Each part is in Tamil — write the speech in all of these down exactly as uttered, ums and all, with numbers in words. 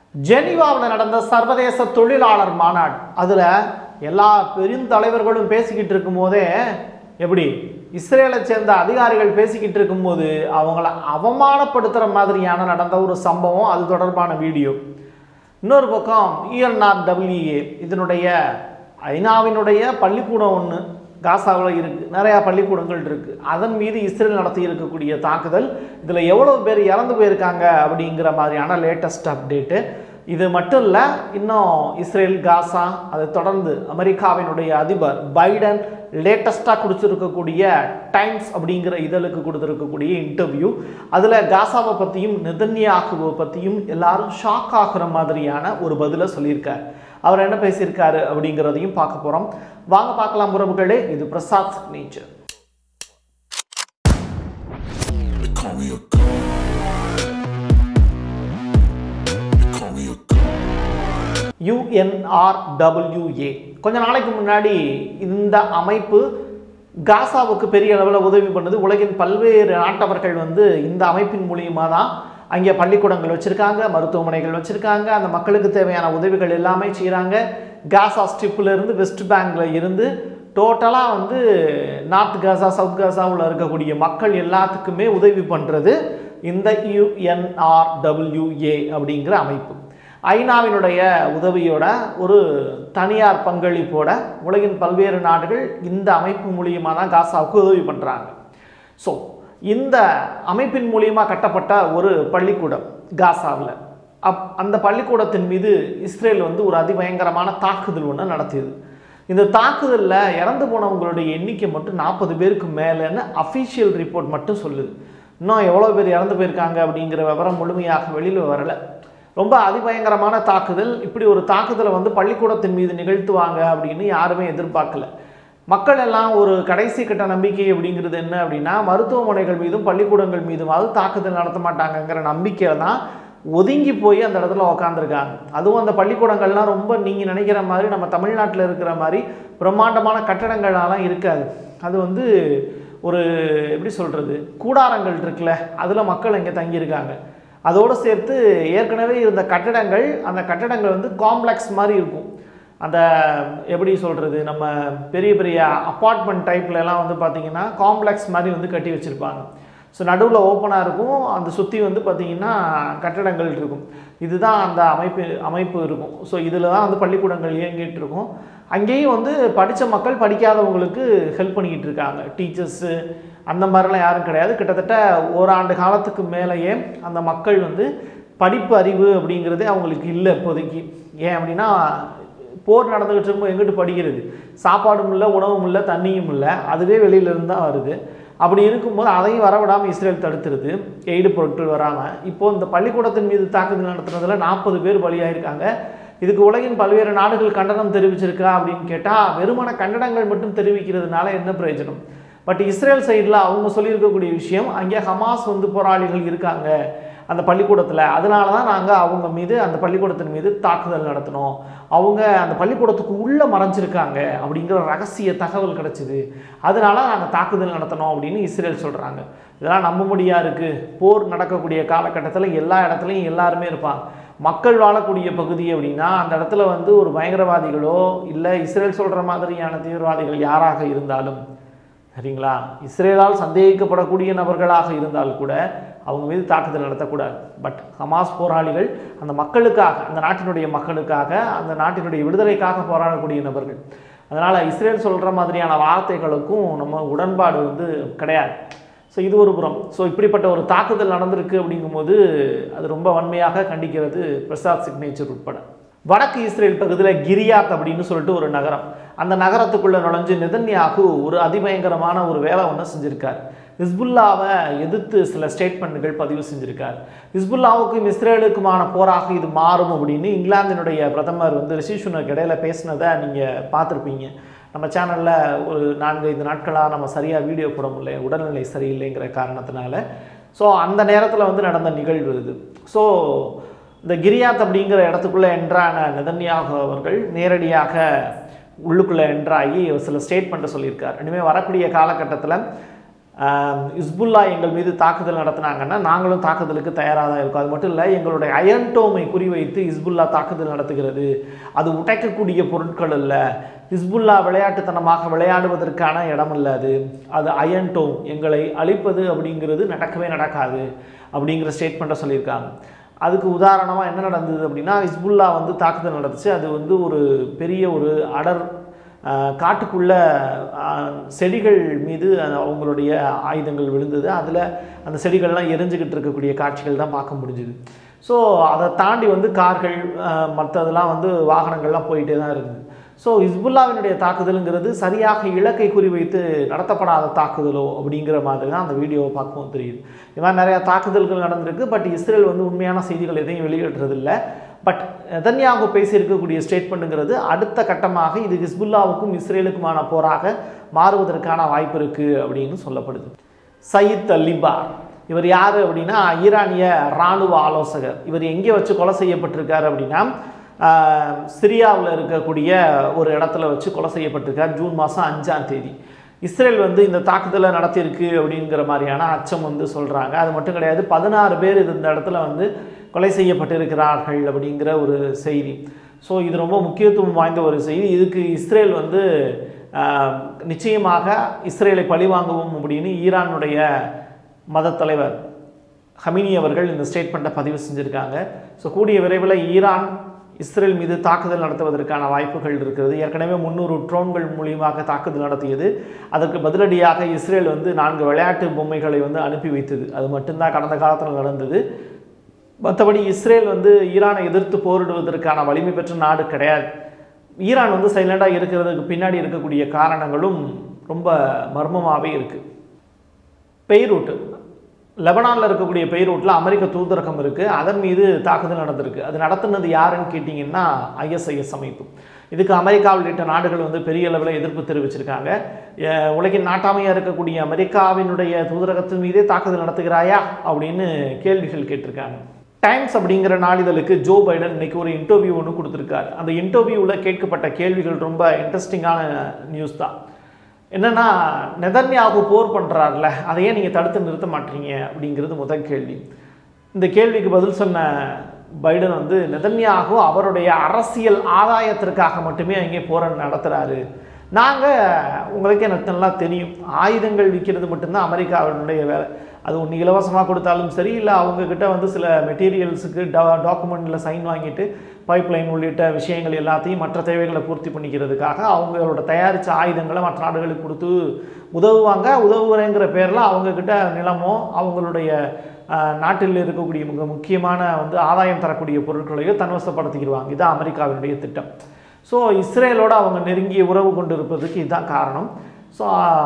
ஜெனீவாவில் நடந்த சர்வதேச தொழிலாளர் மாநாடு. அதில் எல்லா பெருந்தலைவர்களும் பேசிக்கிட்டு இருக்கும்போதே எப்படி இஸ்ரேலை சேர்ந்த அதிகாரிகள் பேசிக்கிட்டு இருக்கும்போது அவங்கள அவமானப்படுத்துகிற மாதிரியான நடந்த ஒரு சம்பவம், அது தொடர்பான வீடியோ. இன்னொரு பக்கம் யுஎன்ஆர்டபிள்யூஏ இதனுடைய ஐநாவினுடைய பள்ளிக்கூடம் ஒன்று காசாவில் இருக்குது, நிறையா பள்ளிக்கூடங்கள் இருக்குது. அதன் மீது இஸ்ரேல் நடத்தி இருக்கக்கூடிய தாக்குதல், இதில் எவ்வளோ பேர் இறந்து போயிருக்காங்க அப்படிங்கிற மாதிரியான லேட்டஸ்ட் அப்டேட்டு. இது மட்டும் இல்லை, இன்னும் இஸ்ரேல் காசா, அதை தொடர்ந்து அமெரிக்காவினுடைய அதிபர் பைடன் லேட்டஸ்ட்டாக கொடுத்துருக்கக்கூடிய டைம்ஸ் அப்படிங்கிற இதழுக்கு கொடுத்துருக்கக்கூடிய இன்டர்வியூ, அதில் காசாவை பற்றியும் நெதன்யாகுவை பற்றியும் எல்லாரும் ஷாக் ஆகுற மாதிரியான ஒரு பதிலை சொல்லியிருக்கார். அவர் என்ன பேசியிருக்காரு அப்படிங்கிறதையும் பார்க்க போகிறோம். வாங்க பார்க்கலாம் உறவுகளே. இது பிரசாத் சிக்னேச்சர். யுஎன்ஆர்டபிள்யூஏ கொஞ்ச நாளைக்கு முன்னாடி இந்த அமைப்பு காசாவுக்கு பெரிய அளவில் உதவி பண்ணுது. உலகின் பல்வேறு நாட்டவர்கள் வந்து இந்த அமைப்பின் மூலியமாக தான் அங்கே பள்ளிக்கூடங்கள் வச்சுருக்காங்க, மருத்துவமனைகள் வச்சுருக்காங்க, அந்த மக்களுக்கு தேவையான உதவிகள் எல்லாமே செய்கிறாங்க. காசா ஸ்ட்ரிப்பில் வெஸ்ட் பேங்கில் இருந்து டோட்டலாக வந்து நார்த் காசா, சவுத் காசாவில் இருக்கக்கூடிய மக்கள் எல்லாத்துக்குமே உதவி பண்ணுறது இந்த யுஎன்ஆர்டபிள்யூஏ அப்படிங்கிற அமைப்பு. ஐநாவினுடைய உதவியோட ஒரு தனியார் பங்களிப்போட உலகின் பல்வேறு நாடுகள் இந்த அமைப்பு மூலியமாக தான் காசாவுக்கு உதவி பண்ணுறாங்க. ஸோ இந்த அமைப்பின் மூலியமாக கட்டப்பட்ட ஒரு பள்ளிக்கூடம் காசாவில், அப் அந்த பள்ளிக்கூடத்தின் மீது இஸ்ரேல் வந்து ஒரு அதிபயங்கரமான தாக்குதல் ஒன்று நடத்தியது. இந்த தாக்குதலில் இறந்து போனவங்களுடைய எண்ணிக்கை மட்டும் நாற்பது பேருக்கு மேலேன்னு அஃபீஷியல் ரிப்போர்ட் மட்டும் சொல்லுது. இன்னும் எவ்வளோ பேர் இறந்து போயிருக்காங்க அப்படிங்கிற விவரம் முழுமையாக வெளியில் வரலை. ரொம்ப அதிபயங்கரமான தாக்குதல். இப்படி ஒரு தாக்குதலை வந்து பள்ளிக்கூடத்தின் மீது நிகழ்த்துவாங்க அப்படின்னு யாருமே எதிர்பார்க்கல. மக்கள் எல்லாம் ஒரு கடைசி கட்ட நம்பிக்கை அப்படிங்கிறது என்ன அப்படின்னா, மருத்துவமனைகள் மீதும் பள்ளிக்கூடங்கள் மீதுமாவது தாக்குதல் நடத்த மாட்டாங்கங்கிற நம்பிக்கையில் தான் ஒதுங்கி போய் அந்த இடத்துல உக்காந்துருக்காங்க. அதுவும் அந்த பள்ளிக்கூடங்கள்லாம் ரொம்ப நீங்கள் நினைக்கிற மாதிரி நம்ம தமிழ்நாட்டில் இருக்கிற மாதிரி பிரம்மாண்டமான கட்டடங்கள்லாம் இருக்காது. அது வந்து ஒரு எப்படி சொல்கிறது, கூடாரங்கள் இருக்குல்ல, அதில் மக்கள் இங்கே தங்கியிருக்காங்க. அதோடு சேர்த்து ஏற்கனவே இருந்த கட்டடங்கள், அந்த கட்டடங்கள் வந்து காம்ப்ளெக்ஸ் மாதிரி இருக்கும். அந்த எப்படி சொல்கிறது, நம்ம பெரிய பெரிய அப்பார்ட்மெண்ட் டைப்லலாம் வந்து பார்த்திங்கன்னா காம்ப்ளெக்ஸ் மாதிரி வந்து கட்டி வச்சுருப்பாங்க. ஸோ நடுவில் ஓப்பனாக இருக்கும், அந்த சுற்றி வந்து பார்த்திங்கன்னா கட்டடங்கள் இருக்கும். இதுதான் அந்த அமைப்பு அமைப்பு இருக்கும். ஸோ இதில் தான் வந்து பள்ளிக்கூடங்கள் இயங்கிட்டு இருக்கும். அங்கேயும் வந்து படித்த மக்கள் படிக்காதவங்களுக்கு ஹெல்ப் பண்ணிக்கிட்டு இருக்காங்க. டீச்சர்ஸு அந்த மாதிரிலாம் யாரும் கிடையாது. கிட்டத்தட்ட ஓராண்டு காலத்துக்கு மேலேயே அந்த மக்கள் வந்து படிப்பு அறிவு அப்படிங்கிறதே அவங்களுக்கு இல்லை இப்போதைக்கு. ஏன் அப்படின்னா, போர் நடந்துகிட்டு இருக்கும்போது எங்கிட்டு படிக்கிறது, சாப்பாடும் இல்லை, உணவும் இல்லை, தண்ணியும் இல்லை, அதுவே வெளியிலேருந்து தான் வருது. அப்படி இருக்கும்போது அதையும் வரவிடாமல் இஸ்ரேல் தடுத்துருது, எய்டு பொருட்கள் வராமல். இப்போது இந்த பள்ளிக்கூடத்தின் மீது தாக்குதல் நடத்துனதுல நாற்பது பேர் பலியாயிருக்காங்க. இதுக்கு உலகின் பல்வேறு நாடுகள் கண்டனம் தெரிவிச்சிருக்கா அப்படின்னு கேட்டால், வெறுமன கண்டனங்கள் மட்டும் தெரிவிக்கிறதுனால என்ன பிரயோஜனம்? பட் இஸ்ரேல் சைடில் அவங்க சொல்லியிருக்கக்கூடிய விஷயம், அங்கே ஹமாஸ் வந்து போராளிகள் இருக்காங்க அந்த பள்ளிக்கூடத்தில், அதனால தான் நாங்கள் அவங்க மீது, அந்த பள்ளிக்கூடத்தின் மீது தாக்குதல் நடத்தினோம், அவங்க அந்த பள்ளிக்கூடத்துக்கு உள்ளே மறைஞ்சிருக்காங்க அப்படிங்கிற ரகசிய தகவல் கிடச்சிது, அதனால நாங்கள் தாக்குதல் நடத்தினோம் அப்படின்னு இஸ்ரேல் சொல்கிறாங்க. இதெல்லாம் நம்ப முடியா இருக்குது. போர் நடக்கக்கூடிய காலகட்டத்தில் எல்லா இடத்துலையும் எல்லாருமே இருப்பாங்க. மக்கள் வாழக்கூடிய பகுதி அப்படின்னா அந்த இடத்துல வந்து ஒரு பயங்கரவாதிகளோ இல்லை இஸ்ரேல் சொல்கிற மாதிரியான தீவிரவாதிகள் யாராக இருந்தாலும் சரிங்களா, இஸ்ரேலால் சந்தேகிக்கப்படக்கூடிய நபர்களாக இருந்தால் கூட அவங்க மீது தாக்குதல் நடத்தக்கூடாது. பட் ஹமாஸ் போராளிகள் அந்த மக்களுக்காக, அந்த நாட்டினுடைய மக்களுக்காக, அந்த நாட்டினுடைய விடுதலைக்காக போராடக்கூடிய நபர்கள். அதனால் இஸ்ரேல் சொல்கிற மாதிரியான வார்த்தைகளுக்கும் நம்ம உடன்பாடு வந்து கிடையாது. ஸோ இது ஒரு புறம். ஸோ இப்படிப்பட்ட ஒரு தாக்குதல் நடந்திருக்கு அப்படிங்கும்போது அது ரொம்ப வன்மையாக கண்டிக்கிறது பிரசாத் சிக்னேச்சர் உட்பட. வடக்கு இஸ்ரேல் பகுதியில் கிரியாத் அப்படின்னு சொல்லிட்டு ஒரு நகரம், அந்த நகரத்துக்குள்ளே நுழைஞ்சு நெதன்யாகு ஒரு அதிபயங்கரமான ஒரு வேலை ஒன்று செஞ்சுருக்கார். ஹிஸ்புல்லாவை எதிர்த்து சில ஸ்டேட்மெண்ட்டுகள் பதிவு செஞ்சுருக்கார். ஹிஸ்புல்லாவுக்கும் இஸ்ரேலுக்குமான போராக இது மாறும் அப்படின்னு இங்கிலாந்தினுடைய பிரதமர் வந்து ரிஷி சுனக் இடையில பேசினதை நீங்கள் பார்த்துருப்பீங்க. நம்ம சேனலில் ஒரு நான்கு ஐந்து நாட்களாக நம்ம சரியாக வீடியோ போட முடியல, உடல்நிலை சரியில்லைங்கிற காரணத்தினால. ஸோ அந்த நேரத்தில் வந்து நடந்த நிகழ்வு இது. ஸோ இந்த கிரியாத் அப்படிங்கிற இடத்துக்குள்ளே என்ட்ரான நெதன்யாகு அவர்கள் நேரடியாக உள்ளுக்குள்ளே என்ட்ராகி சில ஸ்டேட்மெண்ட்டை சொல்லியிருக்கார். இனிமேல் வரக்கூடிய காலகட்டத்தில் ஹிஸ்புல்லா எங்கள் மீது தாக்குதல் நடத்தினாங்கன்னா நாங்களும் தாக்குதலுக்கு தயாராக தான் இருக்கோம். அது மட்டும் இல்லை, எங்களுடைய அயன் டோமை குறிவைத்து ஹிஸ்புல்லா தாக்குதல் நடத்துகிறது. அது உடைக்கக்கூடிய பொருட்கள் அல்ல, ஹிஸ்புல்லா விளையாட்டுத்தனமாக விளையாடுவதற்கான இடம் இல்லை, அது அது அயன் டோம், எங்களை அழிப்பது அப்படிங்கிறது நடக்கவே நடக்காது அப்படிங்கிற ஸ்டேட்மெண்ட்டை சொல்லியிருக்காங்க. அதுக்கு உதாரணமாக என்ன நடந்தது அப்படின்னா, ஹிஸ்புல்லா வந்து தாக்குதல் நடந்துச்சு. அது வந்து ஒரு பெரிய ஒரு அடர் காட்டுக்குள்ள செடிகள் மீது அவங்களுடைய ஆயுதங்கள் விழுந்தது. அதில் அந்த செடிகள்லாம் எரிஞ்சுக்கிட்டு இருக்கக்கூடிய காட்சிகள் தான் பார்க்க முடிஞ்சுது. ஸோ அதை தாண்டி வந்து கார்கள் மற்றதெல்லாம் வந்து வாகனங்கள்லாம் போயிட்டே தான் இருக்குது. ஸோ ஹிஸ்புல்லாவினுடைய தாக்குதலுங்கிறது சரியாக இலக்கை குறிவைத்து நடத்தப்படாத தாக்குதலோ அப்படிங்கிற மாதிரி தான் அந்த வீடியோவை பார்க்கவும் தெரியுது. இது மாதிரி நிறையா தாக்குதல்கள் நடந்திருக்கு. பட் இஸ்ரேல் வந்து உண்மையான செய்திகள் எதையும் வெளியிடுறதில்லை. பட் நெதன்யாகு பேசியிருக்கக்கூடிய ஸ்டேட்மெண்ட்டுங்கிறது அடுத்த கட்டமாக இது ஹிஸ்புல்லாவுக்கும் இஸ்ரேலுக்குமான போராக மாறுவதற்கான வாய்ப்பு இருக்குது அப்படின்னு சொல்லப்படுது. சயீத் அலிபார் இவர் யார் அப்படின்னா ஈரானிய இராணுவ ஆலோசகர். இவர் எங்கே வச்சு கொலை செய்யப்பட்டிருக்காரு அப்படின்னா சிரியாவில் இருக்கக்கூடிய ஒரு இடத்துல வச்சு கொலை செய்யப்பட்டிருக்கார் ஜூன் மாதம் அஞ்சாம் தேதி. இஸ்ரேல் வந்து இந்த தாக்குதலை நடத்தியிருக்கு அப்படிங்கிற மாதிரியான அச்சம் வந்து சொல்கிறாங்க. அது மட்டும் கிடையாது, பதினாறு பேர் இந்த இடத்துல வந்து கொலை செய்யப்பட்டிருக்கிறார்கள் அப்படிங்கிற ஒரு செய்தி. ஸோ இது ரொம்ப முக்கியத்துவம் வாய்ந்த ஒரு செய்தி. இதுக்கு இஸ்ரேல் வந்து நிச்சயமாக இஸ்ரேலை பழிவாங்கவும் அப்படின்னு ஈரானுடைய மத தலைவர் ஹமினி அவர்கள் இந்த ஸ்டேட்மெண்ட்டை பதிவு செஞ்சுருக்காங்க. ஸோ கூடிய விரைவில் ஈரான் இஸ்ரேல் மீது தாக்குதல் நடத்துவதற்கான வாய்ப்புகள் இருக்கிறது. ஏற்கனவே முந்நூறு ட்ரோன்கள் மூலியமாக தாக்குதல் நடத்தியது. அதற்கு பதிலடியாக இஸ்ரேல் வந்து நான்கு விளையாட்டு பொம்மைகளை வந்து அனுப்பி வைத்தது. அது மட்டும்தான் கடந்த காலத்தில் நடந்தது. மற்றபடி இஸ்ரேல் வந்து ஈரானை எதிர்த்து போரிடுவதற்கான வலிமை பெற்ற நாடு கிடையாது. ஈரான் வந்து சைலண்டாக இருக்கிறதுக்கு பின்னாடி இருக்கக்கூடிய காரணங்களும் ரொம்ப மர்மமாகவே இருக்குது. பெய்ரூட், லெபனானில் இருக்கக்கூடிய பெய்ரூட்டில் அமெரிக்க தூதரகம் இருக்குது. அதன் மீது தாக்குதல் நடந்திருக்கு. அது நடத்துனது யாருன்னு கேட்டிங்கன்னா ஐஎஸ்ஐஎஸ் அமைப்பு. இதுக்கு அமெரிக்கா உள்ளிட்ட நாடுகள் வந்து பெரிய அளவில் எதிர்ப்பு தெரிவிச்சிருக்காங்க. உலகின் நாட்டாமையாக இருக்கக்கூடிய அமெரிக்காவினுடைய தூதரகத்தின் மீதே தாக்குதல் நடத்துகிறாயா அப்படின்னு கேள்விகள் கேட்டிருக்காங்க. டைம்ஸ் அப்படிங்கிற நாளிதழுக்கு ஜோ பைடன் இன்னைக்கு ஒரு இன்டர்வியூ ஒன்று கொடுத்துருக்காரு. அந்த இன்டர்வியூவில் கேட்கப்பட்ட கேள்விகள் ரொம்ப இன்ட்ரெஸ்டிங்கான நியூஸ் தான். என்னென்னா, நெதன்யாகு போர் பண்ணுறாருல, அதையே நீங்கள் தடுத்து நிறுத்த மாட்டீங்க அப்படிங்கிறது முதல் கேள்வி. இந்த கேள்விக்கு பதில் சொன்ன பைடன் வந்து நெதன்யாகு அவருடைய அரசியல் ஆதாயத்திற்காக மட்டுமே அங்கே போரை நடத்துகிறாரு. நாங்கள் உங்களுக்கு எனக்கு நல்லா தெரியும், ஆயுதங்கள் விற்கிறது மட்டும்தான் அமெரிக்காவினுடைய வேலை. அது ஒன்று இலவசமாக கொடுத்தாலும் சரி, இல்லை அவங்கக்கிட்ட வந்து சில மெட்டீரியல்ஸுக்கு டா டாக்குமெண்ட்டில் சைன் வாங்கிட்டு பைப்லைன் உள்ளிட்ட விஷயங்கள் எல்லாத்தையும் மற்ற தேவைகளை பூர்த்தி பண்ணிக்கிறதுக்காக அவங்களோட தயாரித்த ஆயுதங்களை மற்ற நாடுகளுக்கு கொடுத்து உதவுவாங்க. உதவுறேங்கிற பேரில் அவங்கக்கிட்ட நிலமோ அவங்களுடைய நாட்டில் இருக்கக்கூடிய மிக முக்கியமான வந்து ஆதாயம் தரக்கூடிய பொருட்களையோ தன்வசப்படுத்திக்கிடுவாங்க. இதுதான் அமெரிக்காவினுடைய திட்டம். ஸோ இஸ்ரேலோடு அவங்க நெருங்கிய உறவு கொண்டு இருப்பதுக்கு இதுதான் காரணம். ஸோ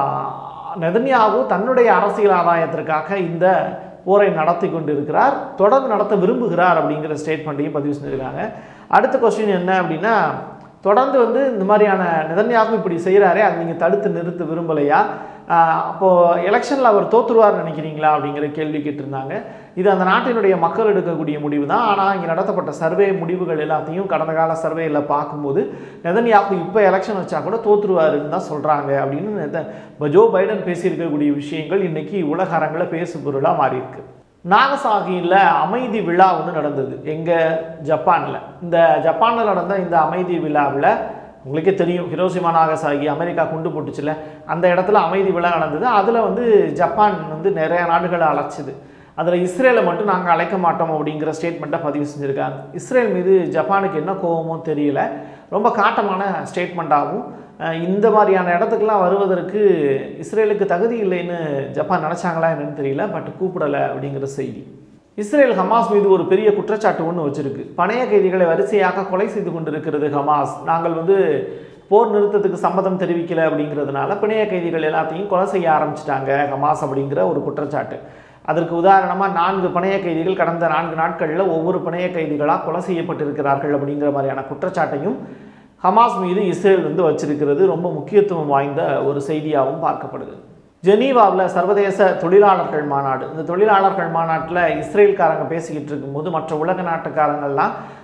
நெதன்யாகு தன்னுடைய அரசியல் ஆதாயத்திற்காக இந்த போரை நடத்தி கொண்டு இருக்கிறார், தொடர்ந்து நடத்த விரும்புகிறார் அப்படிங்கிற ஸ்டேட்மெண்ட்டையும் பதிவு செஞ்சுருக்காங்க. அடுத்த கொஸ்டின் என்ன அப்படின்னா, தொடர்ந்து வந்து இந்த மாதிரியான நெதன்யாகு இப்படி செய்கிறாரே, அதை நீங்கள் தடுத்து நிறுத்த விரும்பலையா, அப்போது எலெக்ஷனில் அவர் தோற்றுருவார்னு நினைக்கிறீங்களா அப்படிங்கிற கேள்வி கேட்டிருந்தாங்க. இது அந்த நாட்டினுடைய மக்கள் எடுக்கக்கூடிய முடிவு தான். ஆனால் இங்கே நடத்தப்பட்ட சர்வே முடிவுகள் எல்லாத்தையும் கடந்த கால சர்வேயில் பார்க்கும்போது நெதன்யாகு இப்போ எலெக்ஷன் வச்சா கூட தோற்றுருவாருன்னு தான் சொல்கிறாங்க அப்படின்னு ஜோ பைடன் பேசியிருக்கக்கூடிய விஷயங்கள் இன்றைக்கி உலக அரங்கில் பேசு பொருளாக மாறியிருக்கு. நாகசாகியில் அமைதி விழா ஒன்று நடந்தது எங்கள் ஜப்பானில். இந்த ஜப்பானில் நடந்த இந்த அமைதி விழாவில் உங்களுக்கே தெரியும், ஹிரோஷிமா நாகசாகி அமெரிக்கா குண்டு போட்டுச்சுல, அந்த இடத்துல அமைதி விழா நடந்தது. அதில் வந்து ஜப்பான் வந்து நிறைய நாடுகளை அழைச்சிது. அதில் இஸ்ரேலை மட்டும் நாங்கள் அழைக்க மாட்டோம் அப்படிங்கிற ஸ்டேட்மெண்ட்டை பதிவு செஞ்சுருக்காங்க. இஸ்ரேல் மீது ஜப்பானுக்கு என்ன கோபமோ தெரியல, ரொம்ப காட்டமான ஸ்டேட்மெண்ட்டாகவும் இந்த மாதிரியான இடத்துக்கெல்லாம் வருவதற்கு இஸ்ரேலுக்கு தகுதி இல்லைன்னு ஜப்பான் நினச்சாங்களா என்னன்னு தெரியல, பட் கூப்பிடலை அப்படிங்கிற செய்தி. இஸ்ரேல் ஹமாஸ் மீது ஒரு பெரிய குற்றச்சாட்டு ஒன்று வச்சிருக்கு. பணைய கைதிகளை வரிசையாக கொலை செய்து கொண்டிருக்கிறது ஹமாஸ். நாங்கள் வந்து போர் நிறுத்தத்துக்கு சம்மதம் தெரிவிக்கலை அப்படிங்கிறதுனால பிணைய கைதிகள் எல்லாத்தையும் கொலை செய்ய ஆரம்பிச்சிட்டாங்க ஹமாஸ் அப்படிங்கிற ஒரு குற்றச்சாட்டு. அதற்கு உதாரணமாக நான்கு பிணைய கைதிகள் கடந்த நான்கு நாட்களில் ஒவ்வொரு பிணைய கைதிகளாக கொலை செய்யப்பட்டிருக்கிறார்கள் அப்படிங்கிற மாதிரியான குற்றச்சாட்டையும் ஹமாஸ் மீது இஸ்ரேல் வந்து வச்சிருக்கிறது ரொம்ப முக்கியத்துவம் வாய்ந்த ஒரு செய்தியாகவும் பார்க்கப்படுது. ஜெனீவாவில் சர்வதேச தொழிலாளர்கள் மாநாடு. இந்த தொழிலாளர்கள் மாநாட்டில் இஸ்ரேல்காரங்க பேசிக்கிட்டு இருக்கும்போது மற்ற உலக நாட்டுக்காரங்கள்லாம்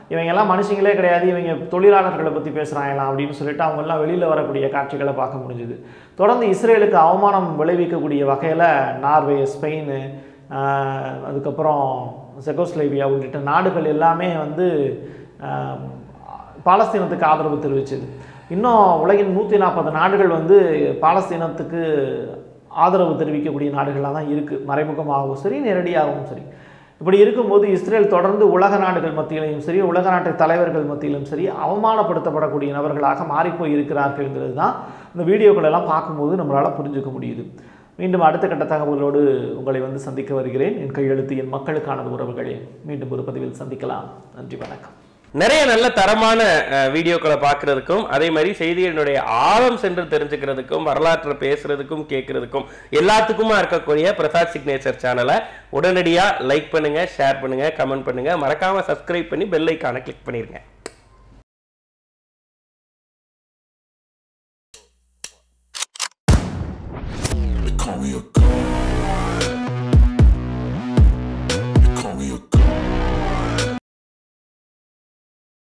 இவங்க எல்லாம் மனுஷங்களே கிடையாது, இவங்க தொழிலாளர்களை பற்றி பேசுகிறாங்களாம் அப்படின்னு சொல்லிட்டு அவங்கெல்லாம் வெளியில் வரக்கூடிய காட்சிகளை பார்க்க முடிஞ்சுது. தொடர்ந்து இஸ்ரேலுக்கு அவமானம் விளைவிக்கக்கூடிய வகையில் நார்வே, ஸ்பெயின், அதுக்கப்புறம் செகோஸ்லேவியா உள்ளிட்ட நாடுகள் எல்லாமே வந்து பாலஸ்தீனத்துக்கு ஆதரவு தெரிவிச்சது. இன்னும் உலகின் நூற்றி நாற்பது நாடுகள் வந்து பாலஸ்தீனத்துக்கு ஆதரவு தெரிவிக்கக்கூடிய நாடுகளாக தான் இருக்குது, மறைமுகமாகவும் சரி நேரடியாகவும் சரி. இப்படி இருக்கும்போது இஸ்ரேல் தொடர்ந்து உலக நாடுகள் மத்தியிலையும் சரி, உலக நாட்டு தலைவர்கள் மத்தியிலும் சரி அவமானப்படுத்தப்படக்கூடிய நபர்களாக மாறிப்போய் இருக்கிறார்கள்ங்கிறது தான் இந்த வீடியோக்களெல்லாம் பார்க்கும்போது நம்மளால் புரிஞ்சுக்க முடியுது. மீண்டும் அடுத்த கட்ட தகவலோடு உங்களை வந்து சந்திக்க வருகிறேன். என் கையெழுத்து என் மக்களுக்கான உறவுகளே, மீண்டும் ஒரு பதிவில் சந்திக்கலாம். நன்றி, வணக்கம். நிறைய நல்ல தரமான வீடியோக்களை பார்க்கறதுக்கும், அதே மாதிரி செய்திகளினுடைய ஆழம் சென்று தெரிஞ்சுக்கிறதுக்கும், வரலாற்றை பேசுறதுக்கும் கேட்கறதுக்கும் எல்லாத்துக்குமா இருக்கக்கூடிய பிரசாத் சிக்னேச்சர் சேனலை உடனடியாக லைக் பண்ணுங்க, ஷேர் பண்ணுங்க, கமெண்ட் பண்ணுங்க, மறக்காம சப்ஸ்கிரைப் பண்ணி பெல் ஐக்கானை கிளிக் பண்ணிருங்க.